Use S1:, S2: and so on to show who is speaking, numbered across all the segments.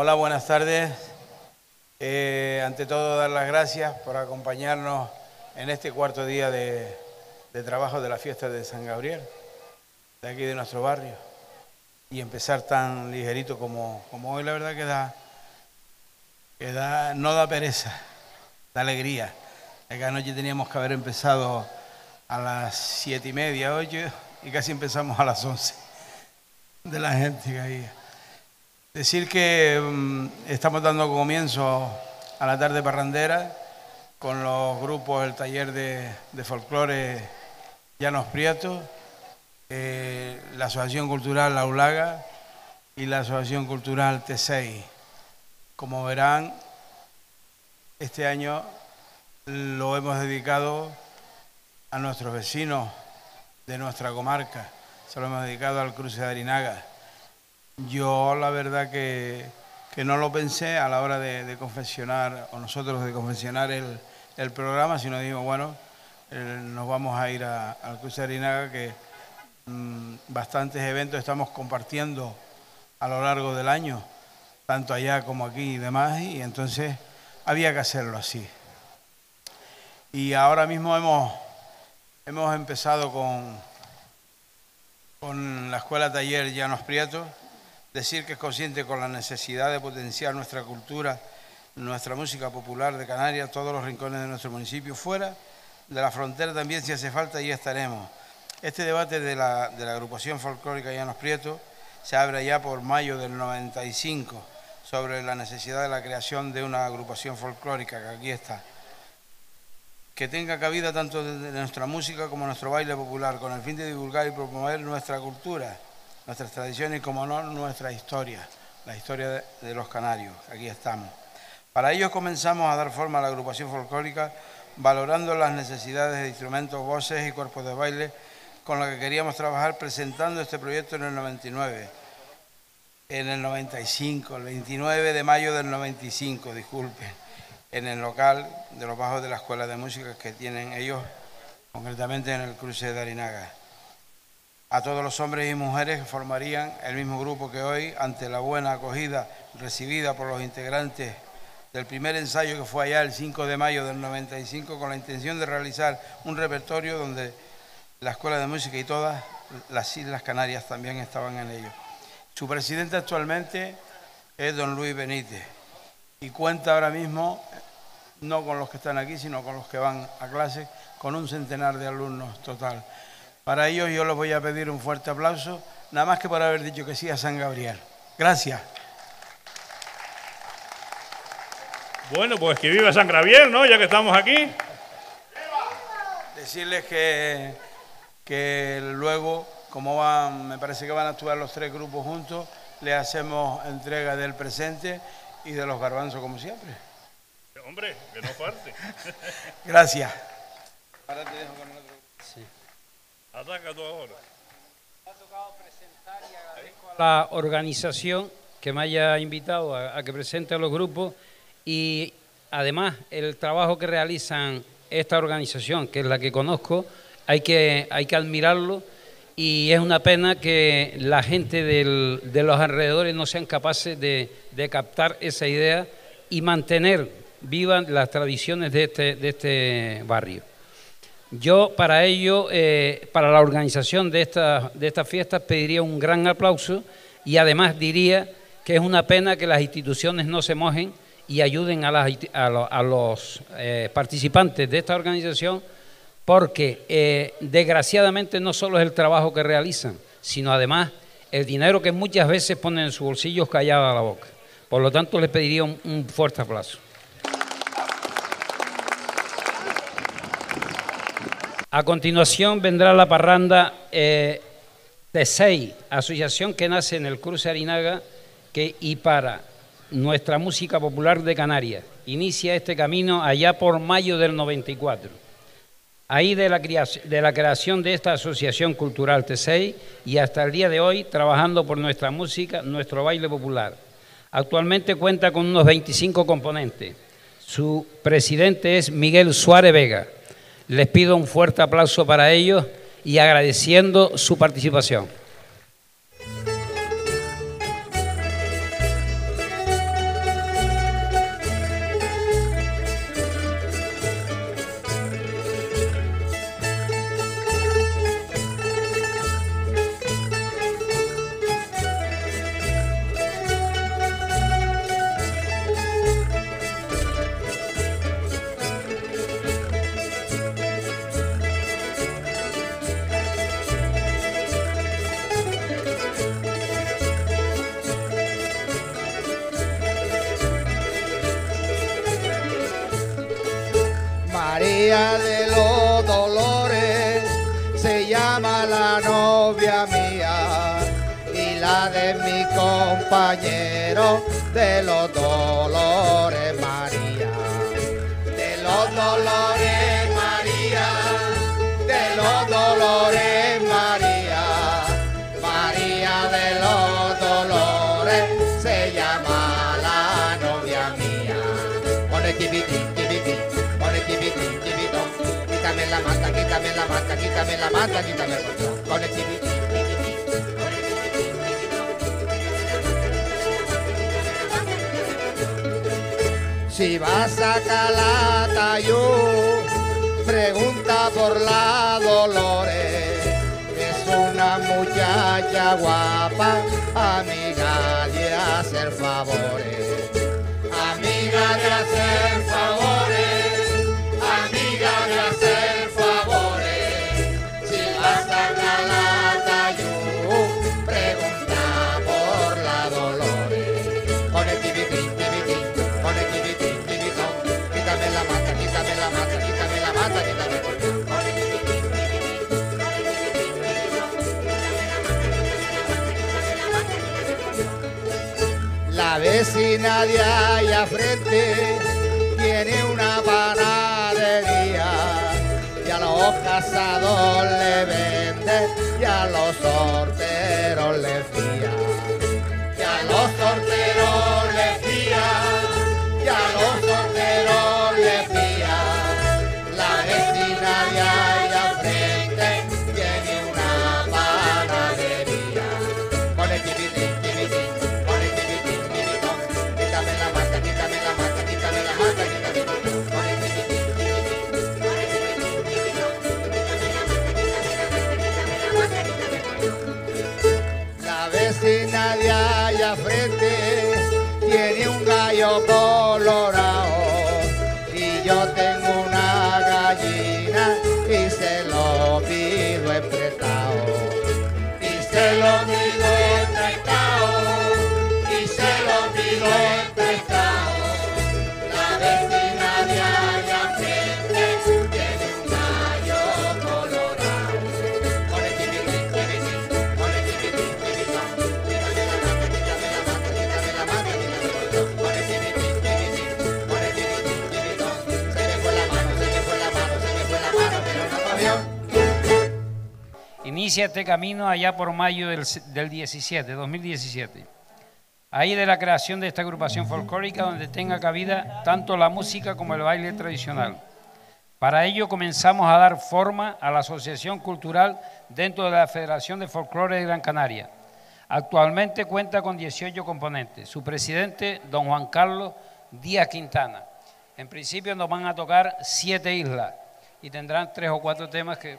S1: Hola, buenas tardes. Ante todo, dar las gracias por acompañarnos en este cuarto día de trabajo de la fiesta de San Gabriel, de aquí de nuestro barrio. Y empezar tan ligerito como hoy, la verdad no da pereza, da alegría. Esta noche teníamos que haber empezado a las 7:30, 8, y casi empezamos a las 11, de la gente que había. Decir que estamos dando comienzo a la tarde parrandera con los grupos, el taller de folclore Llanos Prietos, la Asociación Cultural La Ulaga y la Asociación Cultural T6. Como verán, este año lo hemos dedicado a nuestros vecinos de nuestra comarca, se lo hemos dedicado al cruce de Arinaga. Yo la verdad que no lo pensé a la hora de confeccionar, o nosotros de confeccionar el programa, sino digo, bueno, nos vamos a ir al cruce de Arinaga, que bastantes eventos estamos compartiendo a lo largo del año, tanto allá como aquí y demás, y entonces había que hacerlo así. Y ahora mismo hemos empezado con la Escuela Taller Llanos Prietos. Decir que es consciente con la necesidad de potenciar nuestra cultura, nuestra música popular de Canarias, todos los rincones de nuestro municipio, fuera de la frontera también, si hace falta, allí estaremos. Este debate de la agrupación folclórica Llanos Prietos se abre ya por mayo del 95, sobre la necesidad de la creación de una agrupación folclórica, que aquí está, que tenga cabida tanto de nuestra música como nuestro baile popular, con el fin de divulgar y promover nuestra cultura, nuestras tradiciones y, como no, nuestra historia, la historia de los canarios. Aquí estamos. Para ello comenzamos a dar forma a la agrupación folclórica, valorando las necesidades de instrumentos, voces y cuerpos de baile con los que queríamos trabajar, presentando este proyecto en el 99, en el 95, el 29 de mayo del 95, disculpen, en el local de los bajos de la Escuela de Música que tienen ellos, concretamente en el cruce de Arinaga. A todos los hombres y mujeres que formarían el mismo grupo que hoy, ante la buena acogida recibida por los integrantes del primer ensayo, que fue allá el 5 de mayo del 95, con la intención de realizar un repertorio donde la Escuela de Música y todas las Islas Canarias también estaban en ello. Su presidente actualmente es don Luis Benítez y cuenta ahora mismo, no con los que están aquí, sino con los que van a clase, con un centenar de alumnos total. Para ello yo les voy a pedir un fuerte aplauso, nada más que por haber dicho que sí a San Gabriel. Gracias.
S2: Bueno, pues que viva San Gabriel, ¿no? Ya que estamos aquí.
S1: Decirles que luego, como me parece que van a actuar los tres grupos juntos, le hacemos entrega del presente y de los garbanzos, como siempre.
S2: Hombre, que no falte.
S1: Gracias. Ahora te dejo con el otro. Sí.
S2: Ataca tú ahora.
S3: Me ha tocado presentar y agradezco a la organización que me haya invitado a que presente a los grupos, y además el trabajo que realizan esta organización, que es la que conozco, hay que admirarlo, y es una pena que la gente de los alrededores no sean capaces de captar esa idea y mantener vivas las tradiciones de este barrio. Yo para ello, para la organización de estas fiestas, pediría un gran aplauso, y además diría que es una pena que las instituciones no se mojen y ayuden a los participantes de esta organización, porque desgraciadamente no solo es el trabajo que realizan, sino además el dinero que muchas veces ponen en sus bolsillos callado a la boca. Por lo tanto, les pediría un fuerte aplauso. A continuación vendrá la parranda T6, asociación que nace en el cruce Arinaga y para nuestra música popular de Canarias. Inicia este camino allá por mayo del 94. Ahí de la creación de esta asociación cultural T6 y hasta el día de hoy trabajando por nuestra música, nuestro baile popular. Actualmente cuenta con unos 25 componentes. Su presidente es Miguel Suárez Vega. Les pido un fuerte aplauso para ellos y agradeciendo su participación.
S4: María de los Dolores se llama la novia mía y la de mi compañero de los Dolores María. De los Dolores María, de los Dolores María, María de los Dolores se llama la novia mía. Pone chiquitín, chiquitín, pone chiquitín, chiquitón. Quítame la manta, quítame la manta, quítame la manta, quítame el colchón. Pone chiquitín, chiquitín, pone chiquitín, chiquitón. Si vas a Calatayud, pregunta por la Dolores. Es una muchacha guapa, amiga de hacer favores. Amiga de hacer favores, amiga de hacer favores. Si vas a Calatayud, pregunta por la Dolores. Pone chiquitín, chiquitín, pone chiquitín, chiquitón. Quítame la mata, quítame la mata, quítame la mata, quítame el colchón. Pone chiquitín, chiquitín, pone chiquitín, chiquitón. La vecina de allá frente tiene una panadería y a los cazadores le vende y a los sorteros le fía. Y a los sorteros le fía, y a los sorteros le fía. La vecina de allá frente tiene una panadería. Pone chiquitín, chiquitín, pone chiquitín, chiquitón. Quítame la mata, quítame la mata, quítame la mata, quítame el colchón. Pone chiquitín, chiquitín, pone chiquitín, chiquitón. La vecina de allá frente tiene un gallo colorado y yo tengo una gallina y se lo pido prestado. Y se lo pido prestado, y se lo pido prestado. La vecina de allá frente tiene un gallo colorado. Pone chiquitín, chiquitín, pone chiquitín, chiquitón. Quítame la mata, quítame la mata, quítame la mata, quítame el colchón. Pone chiquitín, chiquitín, pone chiquitín, chiquitón. Se me fue la mano, se me fue la mano, se me fue la mano, pero no avión.
S3: Inicia este camino allá por mayo del 2017. Ahí de la creación de esta agrupación folclórica donde tenga cabida tanto la música como el baile tradicional. Para ello comenzamos a dar forma a la Asociación Cultural dentro de la Federación de Folclore de Gran Canaria. Actualmente cuenta con 18 componentes. Su presidente, don Juan Carlos Díaz Quintana. En principio nos van a tocar 7 islas y tendrán 3 o 4 temas que...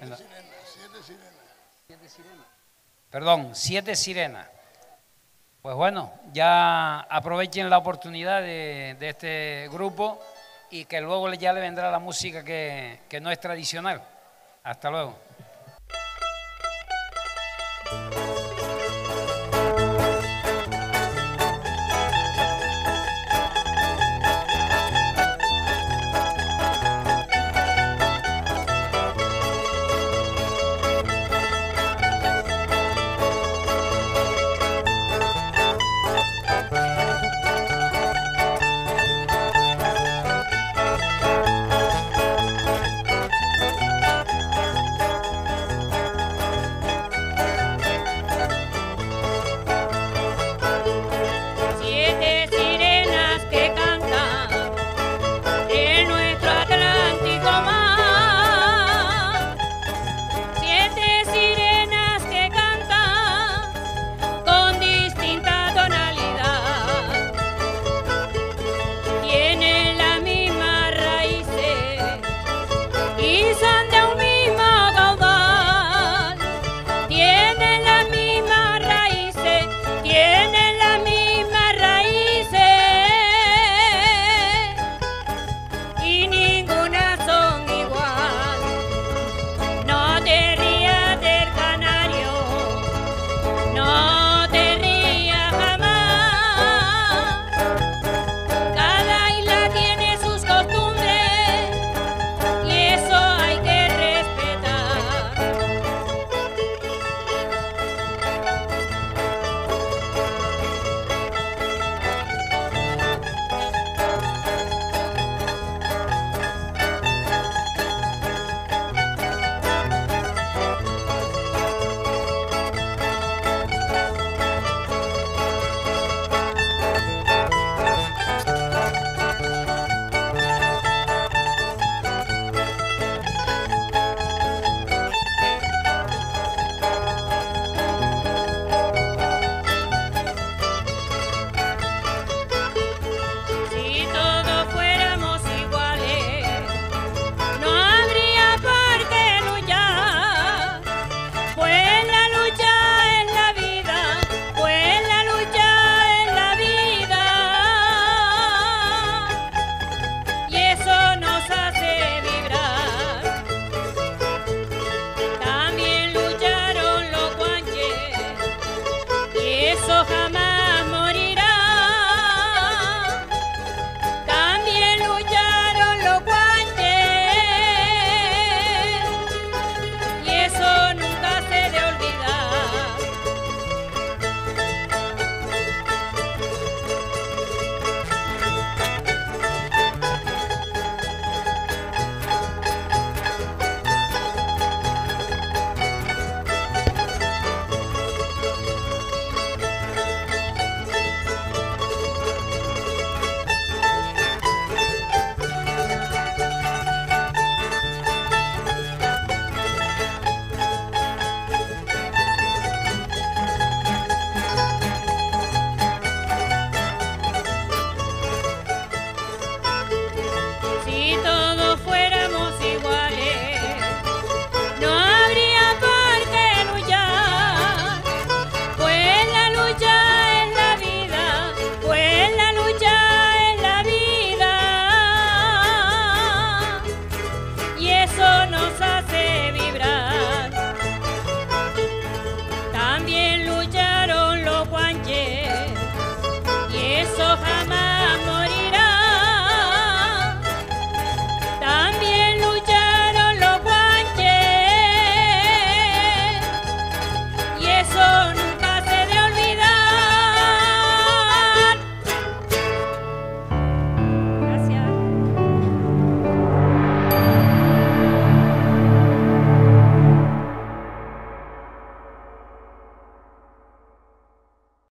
S3: 7 sirenas. Pues bueno, ya aprovechen la oportunidad de este grupo y que luego ya le vendrá la música que no es tradicional. Hasta luego.